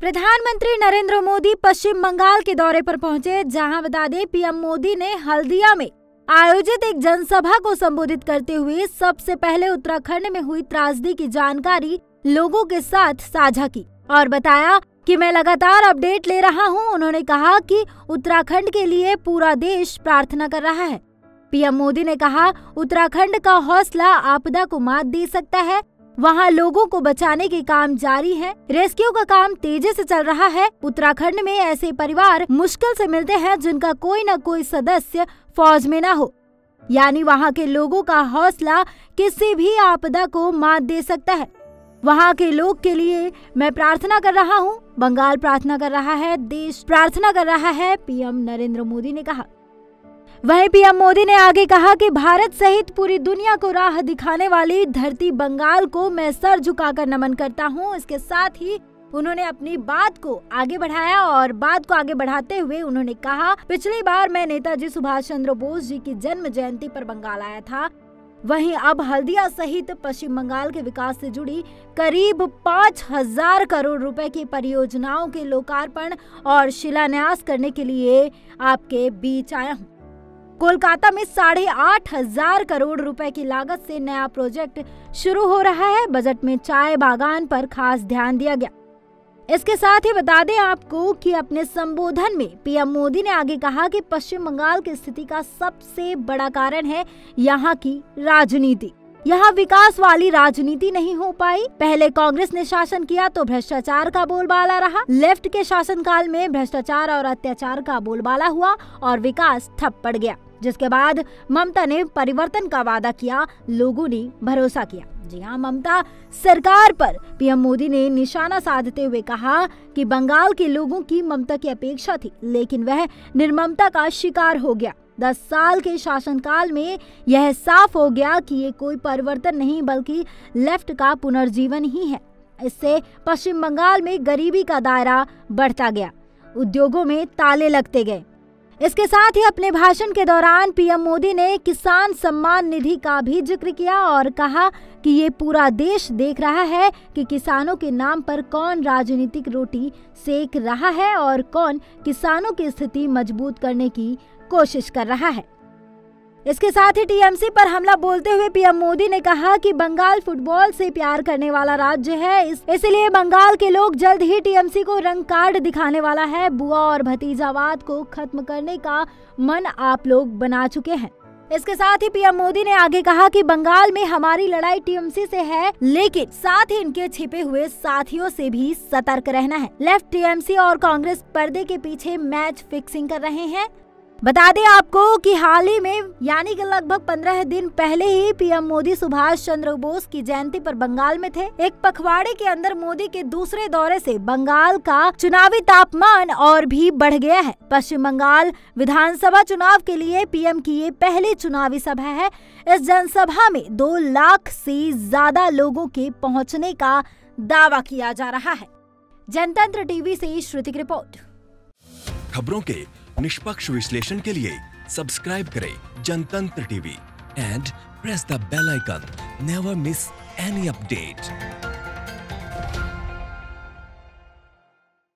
प्रधानमंत्री नरेंद्र मोदी पश्चिम बंगाल के दौरे पर पहुंचे, जहां बता दें पीएम मोदी ने हल्दिया में आयोजित एक जनसभा को संबोधित करते हुए सबसे पहले उत्तराखंड में हुई त्रासदी की जानकारी लोगों के साथ साझा की और बताया कि मैं लगातार अपडेट ले रहा हूं। उन्होंने कहा कि उत्तराखंड के लिए पूरा देश प्रार्थना कर रहा है। पीएम मोदी ने कहा, उत्तराखंड का हौसला आपदा को मात दे सकता है। वहां लोगों को बचाने के काम जारी है। रेस्क्यू का काम तेजी से चल रहा है। उत्तराखंड में ऐसे परिवार मुश्किल से मिलते हैं जिनका कोई न कोई सदस्य फौज में न हो, यानी वहां के लोगों का हौसला किसी भी आपदा को मात दे सकता है। वहां के लोग के लिए मैं प्रार्थना कर रहा हूं। बंगाल प्रार्थना कर रहा है, देश प्रार्थना कर रहा है, पीएम नरेंद्र मोदी ने कहा। वहीं पीएम मोदी ने आगे कहा कि भारत सहित पूरी दुनिया को राह दिखाने वाली धरती बंगाल को मैं सर झुकाकर नमन करता हूं। इसके साथ ही उन्होंने अपनी बात को आगे बढ़ाया और बात को आगे बढ़ाते हुए उन्होंने कहा, पिछली बार मैं नेताजी सुभाष चंद्र बोस जी की जन्म जयंती पर बंगाल आया था। वहीं अब हल्दिया सहित पश्चिम बंगाल के विकास से जुड़ी करीब 5000 करोड़ रुपए की परियोजनाओं के लोकार्पण और शिलान्यास करने के लिए आपके बीच आया हूँ। कोलकाता में 8500 करोड़ रुपए की लागत से नया प्रोजेक्ट शुरू हो रहा है। बजट में चाय बागान पर खास ध्यान दिया गया। इसके साथ ही बता दें आपको कि अपने संबोधन में पीएम मोदी ने आगे कहा कि पश्चिम बंगाल की स्थिति का सबसे बड़ा कारण है यहाँ की राजनीति। यहाँ विकास वाली राजनीति नहीं हो पाई। पहले कांग्रेस ने शासन किया तो भ्रष्टाचार का बोलबाला रहा। लेफ्ट के शासनकाल में भ्रष्टाचार और अत्याचार का बोलबाला हुआ और विकास ठप पड़ गया, जिसके बाद ममता ने परिवर्तन का वादा किया, लोगों ने भरोसा किया। जी हाँ, ममता सरकार पर पीएम मोदी ने निशाना साधते हुए कहा कि बंगाल के लोगों की ममता की अपेक्षा थी, लेकिन वह निर्ममता का शिकार हो गया। 10 साल के शासनकाल में यह साफ हो गया कि ये कोई परिवर्तन नहीं बल्कि लेफ्ट का पुनर्जीवन ही है। इससे पश्चिम बंगाल में गरीबी का दायरा बढ़ता गया, उद्योगों में ताले लगते गए। इसके साथ ही अपने भाषण के दौरान पीएम मोदी ने किसान सम्मान निधि का भी जिक्र किया और कहा कि ये पूरा देश देख रहा है कि किसानों के नाम पर कौन राजनीतिक रोटी सेक रहा है और कौन किसानों की स्थिति मजबूत करने की कोशिश कर रहा है। इसके साथ ही टीएमसी पर हमला बोलते हुए पीएम मोदी ने कहा कि बंगाल फुटबॉल से प्यार करने वाला राज्य है, इसलिए बंगाल के लोग जल्द ही टीएमसी को रंग कार्ड दिखाने वाला है। बुआ और भतीजावाद को खत्म करने का मन आप लोग बना चुके हैं। इसके साथ ही पीएम मोदी ने आगे कहा कि बंगाल में हमारी लड़ाई टीएमसी से है, लेकिन साथ ही इनके छिपे हुए साथियों से भी सतर्क रहना है। लेफ्ट टीएमसी और कांग्रेस पर्दे के पीछे मैच फिक्सिंग कर रहे हैं। बता दें आपको कि हाल ही में यानी कि लगभग 15 दिन पहले ही पीएम मोदी सुभाष चंद्र बोस की जयंती पर बंगाल में थे। एक पखवाड़े के अंदर मोदी के दूसरे दौरे से बंगाल का चुनावी तापमान और भी बढ़ गया है। पश्चिम बंगाल विधानसभा चुनाव के लिए पीएम की ये पहली चुनावी सभा है। इस जनसभा में 2 लाख से ज्यादा लोगों के पहुँचने का दावा किया जा रहा है। जनतंत्र टीवी से श्रुति की रिपोर्ट। खबरों के निष्पक्ष विश्लेषण के लिए सब्सक्राइब करें Janatantra TV and press the bell icon. Never miss any update.